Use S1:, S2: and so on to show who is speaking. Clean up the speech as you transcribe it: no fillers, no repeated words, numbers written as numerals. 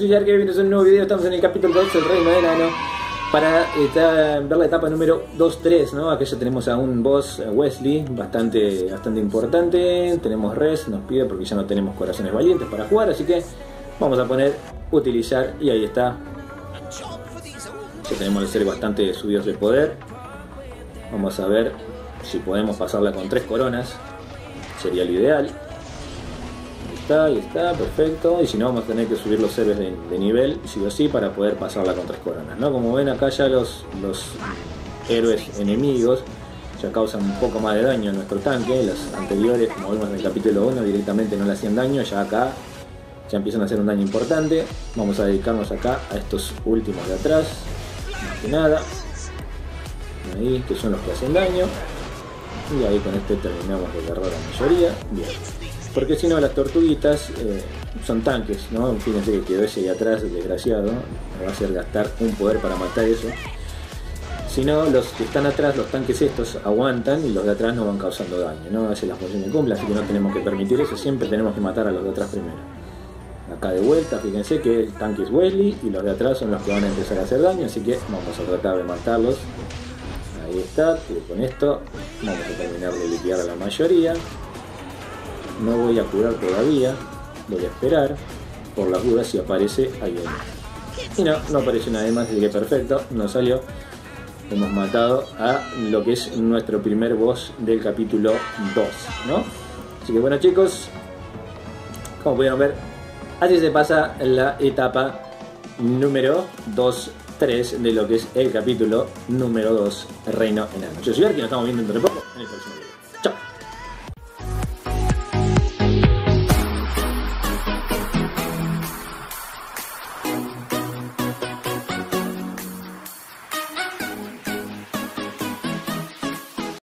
S1: soy Arque, bienvenidos a un nuevo video. Estamos en el capítulo 2 del Reino Enano para ver la etapa número 2-3, ¿no? Acá ya tenemos a un boss, Wesley, bastante importante. Tenemos res, nos pide porque ya no tenemos corazones valientes para jugar, así que vamos a poner utilizar y ahí está. Ya tenemos los seres bastante subidos de poder. Vamos a ver si podemos pasarla con 3 coronas, sería lo ideal. Ahí está, perfecto. Y si no, vamos a tener que subir los héroes de nivel, sí o sí, para poder pasarla con 3 coronas, ¿no? Como ven acá ya los héroes enemigos ya causan un poco más de daño a nuestro tanque. Los anteriores, como vimos en el capítulo 1, directamente no le hacían daño. Ya acá ya empiezan a hacer un daño importante. Vamos a dedicarnos acá a estos últimos de atrás, más que nada. Ahí, que son los que hacen daño. Y ahí con este terminamos de agarrar la mayoría. Bien. Porque si no, las tortuguitas son tanques, ¿no? Fíjense que quedó ese de atrás, el desgraciado. Me va a hacer gastar un poder para matar eso. Si no, los que están atrás, los tanques estos, aguantan y los de atrás no van causando daño, ¿no? Hace la función de cumple, así que no tenemos que permitir eso. Siempre tenemos que matar a los de atrás primero. Acá de vuelta, fíjense que el tanque es Wesley y los de atrás son los que van a empezar a hacer daño, así que vamos a tratar de matarlos. Ahí está, y con esto vamos a terminar de liquidar a la mayoría. No voy a curar todavía, voy a esperar por las dudas si aparece alguien. Y no apareció nadie más, así que perfecto, nos salió. Hemos matado a lo que es nuestro primer boss del capítulo 2, ¿no? Así que bueno, chicos, como pudieron ver, así se pasa la etapa número 2-3 de lo que es el capítulo número 2, Reino Enano. Yo soy Arki, nos estamos viendo dentro de poco en el próximo video.